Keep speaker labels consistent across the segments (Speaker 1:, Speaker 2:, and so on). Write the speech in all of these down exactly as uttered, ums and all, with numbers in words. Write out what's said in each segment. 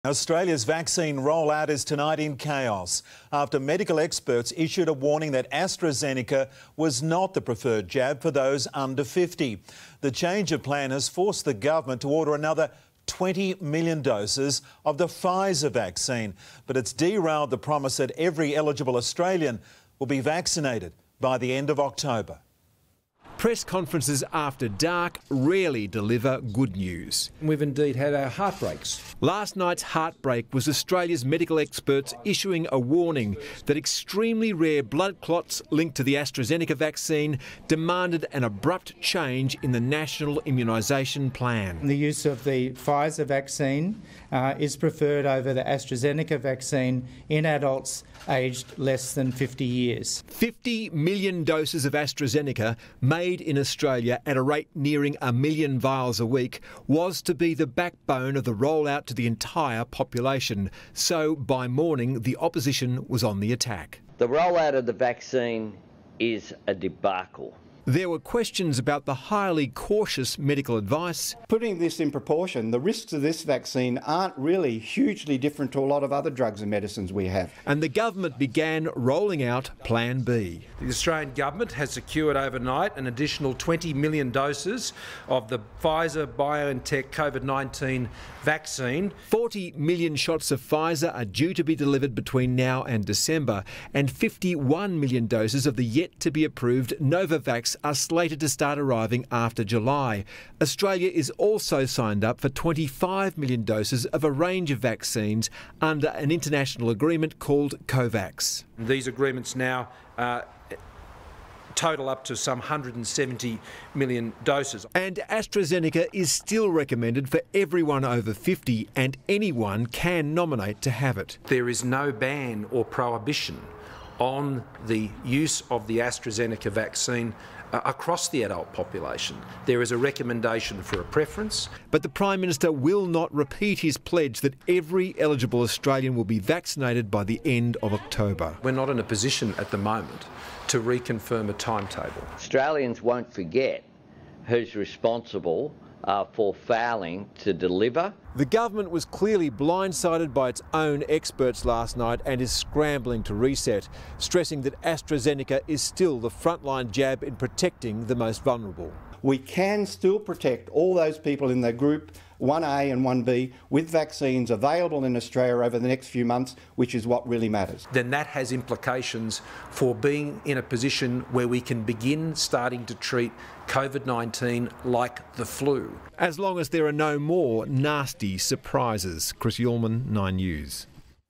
Speaker 1: Australia's vaccine rollout is tonight in chaos after medical experts issued a warning that AstraZeneca was not the preferred jab for those under fifty. The change of plan has forced the government to order another twenty million doses of the Pfizer vaccine, but it's derailed the promise that every eligible Australian will be vaccinated by the end of October.
Speaker 2: Press conferences after dark rarely deliver good news.
Speaker 3: We've indeed had our heartbreaks.
Speaker 2: Last night's heartbreak was Australia's medical experts issuing a warning that extremely rare blood clots linked to the AstraZeneca vaccine demanded an abrupt change in the national immunisation plan.
Speaker 4: The use of the Pfizer vaccine uh, is preferred over the AstraZeneca vaccine in adults aged less than fifty years.
Speaker 2: fifty million doses of AstraZeneca made in Australia at a rate nearing a million vials a week was to be the backbone of the rollout to the entire population. So by morning, the opposition was on the attack.
Speaker 5: The rollout of the vaccine is a debacle.
Speaker 2: There were questions about the highly cautious medical advice.
Speaker 6: Putting this in proportion, the risks of this vaccine aren't really hugely different to a lot of other drugs and medicines we have.
Speaker 2: And the government began rolling out Plan B.
Speaker 3: The Australian government has secured overnight an additional twenty million doses of the Pfizer-BioNTech COVID nineteen vaccine.
Speaker 2: forty million shots of Pfizer are due to be delivered between now and December, and fifty-one million doses of the yet-to-be-approved Novavax are slated to start arriving after July. Australia is also signed up for twenty-five million doses of a range of vaccines under an international agreement called COVAX.
Speaker 3: These agreements now uh, total up to some one hundred seventy million doses.
Speaker 2: And AstraZeneca is still recommended for everyone over fifty, and anyone can nominate to have it.
Speaker 3: There is no ban or prohibition on the use of the AstraZeneca vaccine uh, across the adult population. There is a recommendation for a preference.
Speaker 2: But the Prime Minister will not repeat his pledge that every eligible Australian will be vaccinated by the end of October.
Speaker 3: We're not in a position at the moment to reconfirm a timetable.
Speaker 5: Australians won't forget who's responsible uh, for failing to deliver.
Speaker 2: The government was clearly blindsided by its own experts last night and is scrambling to reset, stressing that AstraZeneca is still the frontline jab in protecting the most vulnerable.
Speaker 6: We can still protect all those people in the group one A and one B with vaccines available in Australia over the next few months, which is what really matters.
Speaker 3: Then that has implications for being in a position where we can begin starting to treat COVID nineteen like the flu.
Speaker 2: As long as there are no more nasty surprises. Chris Yulman, Nine News.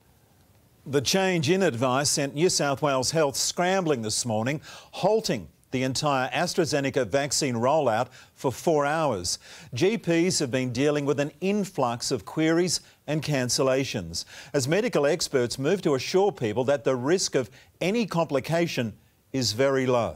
Speaker 1: The change in advice sent New South Wales Health scrambling this morning, halting the entire AstraZeneca vaccine rollout for four hours. G Ps have been dealing with an influx of queries and cancellations as medical experts move to assure people that the risk of any complication is very low.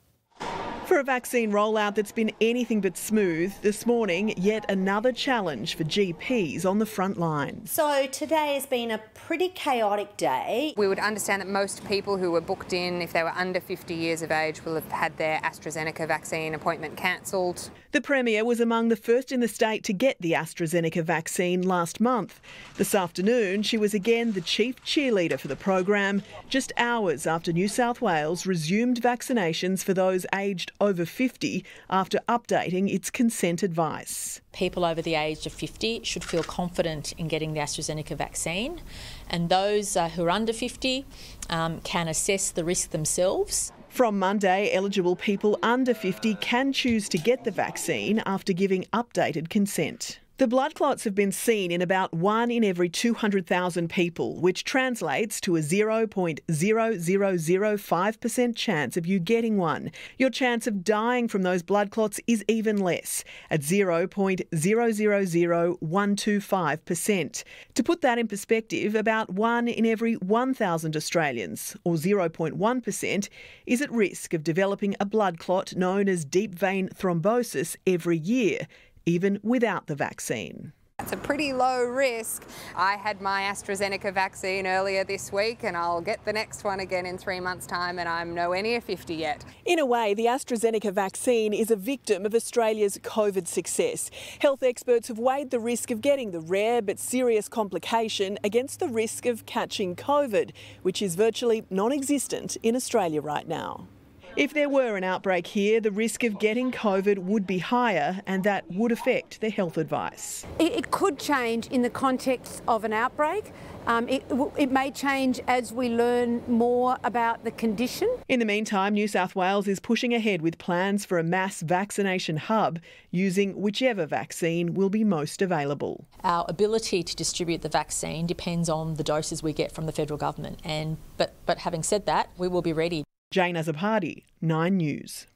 Speaker 7: For a vaccine rollout that's been anything but smooth, this morning, yet another challenge for G Ps on the front line.
Speaker 8: So today has been a pretty chaotic day.
Speaker 9: We would understand that most people who were booked in, if they were under fifty years of age, will have had their AstraZeneca vaccine appointment cancelled.
Speaker 7: The Premier was among the first in the state to get the AstraZeneca vaccine last month. This afternoon, she was again the chief cheerleader for the program, just hours after New South Wales resumed vaccinations for those aged over fifty after updating its consent advice.
Speaker 10: People over the age of fifty should feel confident in getting the AstraZeneca vaccine, and those uh, who are under fifty um, can assess the risk themselves.
Speaker 7: From Monday, eligible people under fifty can choose to get the vaccine after giving updated consent. The blood clots have been seen in about one in every two hundred thousand people, which translates to a zero point zero zero zero five percent chance of you getting one. Your chance of dying from those blood clots is even less, at zero point zero zero zero one two five percent. To put that in perspective, about one in every one thousand Australians, or zero point one percent, is at risk of developing a blood clot known as deep vein thrombosis every year, even without the vaccine.
Speaker 9: It's a pretty low risk. I had my AstraZeneca vaccine earlier this week and I'll get the next one again in three months' time, and I'm nowhere near fifty yet.
Speaker 7: In a way, the AstraZeneca vaccine is a victim of Australia's COVID success. Health experts have weighed the risk of getting the rare but serious complication against the risk of catching COVID, which is virtually non-existent in Australia right now. If there were an outbreak here, the risk of getting COVID would be higher, and that would affect their health advice.
Speaker 11: It, it could change in the context of an outbreak. Um, it, it may change as we learn more about the condition.
Speaker 7: In the meantime, New South Wales is pushing ahead with plans for a mass vaccination hub using whichever vaccine will be most available.
Speaker 10: Our ability to distribute the vaccine depends on the doses we get from the federal government. And but but having said that, we will be ready.
Speaker 7: Jane Azzopardi, Nine News.